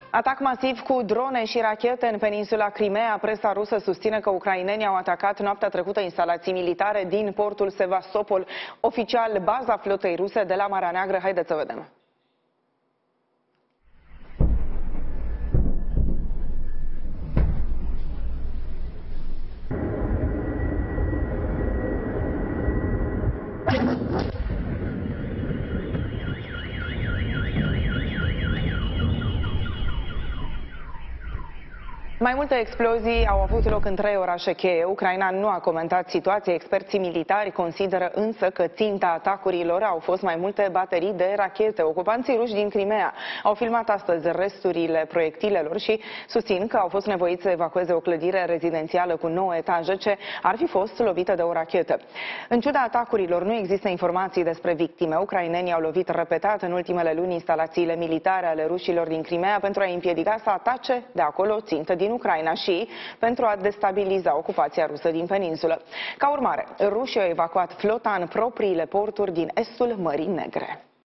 Atac masiv cu drone și rachete în peninsula Crimea. Presa rusă susține că ucrainenii au atacat noaptea trecută instalații militare din portul Sevastopol, oficial baza flotei ruse de la Marea Neagră. Haideți să vedem. Mai multe explozii au avut loc în 3 orașe cheie. Ucraina nu a comentat situația. Experții militari consideră însă că ținta atacurilor au fost mai multe baterii de rachete. Ocupanții ruși din Crimea au filmat astăzi resturile proiectilelor și susțin că au fost nevoiți să evacueze o clădire rezidențială cu 9 etaje ce ar fi fost lovită de o rachetă. În ciuda atacurilor, nu există informații despre victime. Ucrainenii au lovit repetat în ultimele luni instalațiile militare ale rușilor din Crimea pentru a împiedica să atace de acolo țintă din Ucraina și pentru a destabiliza ocupația rusă din peninsulă. Ca urmare, rușii au evacuat flota în propriile porturi din estul Mării Negre.